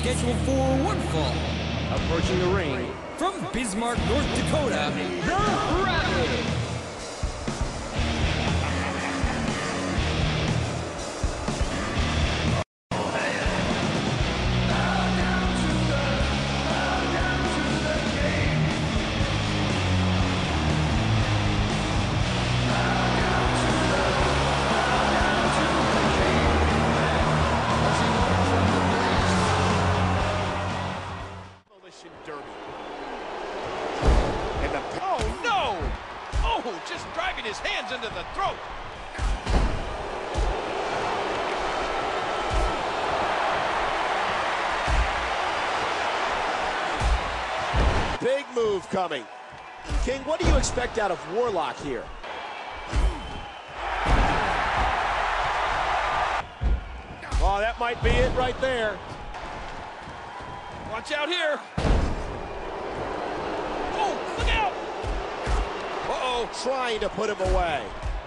scheduled for one fall. Approaching the ring from Bismarck, North Dakota, the Rabbit. Just driving his hands into the throat. Big move coming. King, what do you expect out of Warlock here? Oh, that might be it right there. Watch out here. Oh, look out. Uh-oh. Trying to put him away.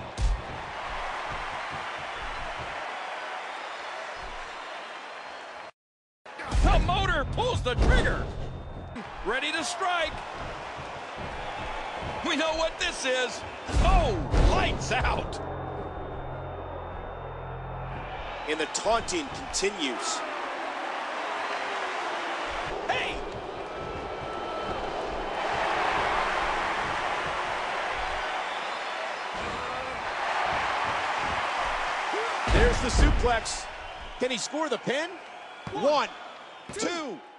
The motor pulls the trigger. Ready to strike. We know what this is. Oh, lights out. And the taunting continues. Hey! There's the suplex. Can he score the pin? 1, 2.